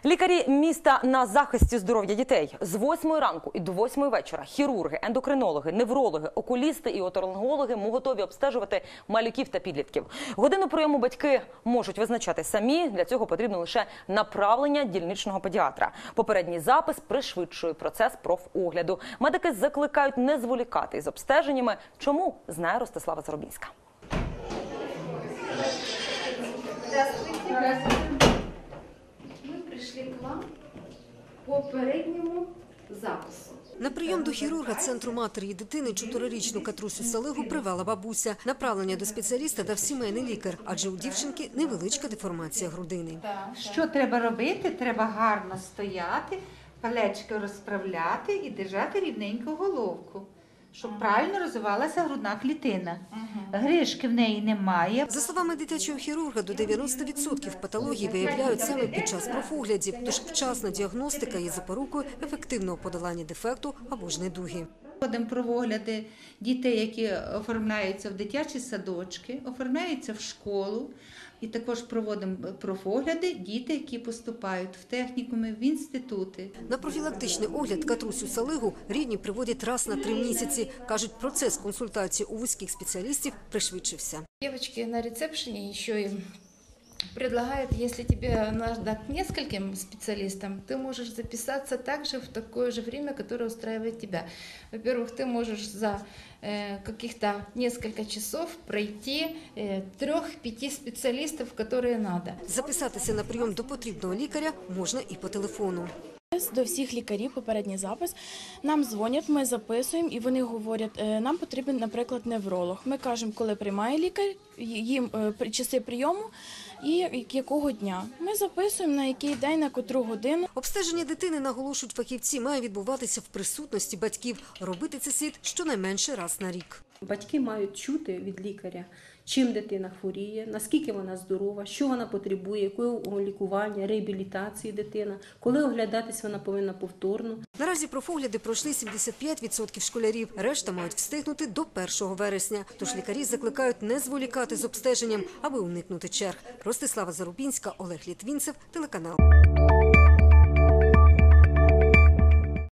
Лікарі міста на захисті здоров'я дітей. З 8 ранку і до 8 вечора хірурги, ендокринологи, неврологи, окулісти і отоларингологи готові обстежувати малюків та підлітків. Годину прийому батьки можуть визначати самі. Для цього потрібно лише направлення дільничного педіатра. Попередній запис пришвидшує процес профогляду. Медики закликають не зволікати із обстеженнями. Чому? Знає Ростислава Зарубінська. Ми прийшли к вам по попередньому запису. На прийом до хірурга Центру матері і дитини 4-річну Катрусю Салигу привела бабуся. Направлення до спеціаліста дав сімейний лікар, адже у дівчинки невеличка деформація грудини. Що треба робити? Треба гарно стояти, плечки розправляти і держати рівненько головку, щоб правильно розвивалася грудна клітина. Грижки в неї немає. За словами дитячого хірурга, до 90% патологій виявляють саме під час профоглядів, тож вчасна діагностика є запорукою ефективного подолання дефекту або ж недуги. Проводимо профогляди дітей, які оформляються в дитячі садочки, оформляються в школу. І також проводимо профогляди діти, які поступають в технікуми, в інститути. На профілактичний огляд Катрусю Салигу рідні приводять раз на 3 місяці. Кажуть, процес консультації у вузьких спеціалістів пришвидшився. Девочки на ресепшене еще и предлагают, если тебе надо к нескольким специалистам, ты можешь записаться также в такое же время, которое устраивает тебя. Во-первых, ты можешь за каких-то несколько часов пройти 3-5 специалистов, которые надо. Записатися на прийом до потрібного лікаря можна і по телефону. До всіх лікарів попередній запис. Нам дзвонять, ми записуємо і вони говорять, нам потрібен, наприклад, невролог. Ми кажемо, коли приймає лікар, їм часи прийому і якого дня. Ми записуємо, на який день, на котру годину. Обстеження дитини, наголошують фахівці, має відбуватися в присутності батьків. Робити це слід щонайменше раз на рік. Батьки мають чути від лікаря, чим дитина хворіє, наскільки вона здорова, що вона потребує, якого лікування, реабілітації дитина, коли оглядатись вона повинна повторно. Наразі профогляди пройшли 75% школярів. Решта мають встигнути до 1 вересня. Тож лікарі закликають не зволікати з обстеженням, аби уникнути черг. Ростислава Зарубінська, Олег Літвінцев, телеканал.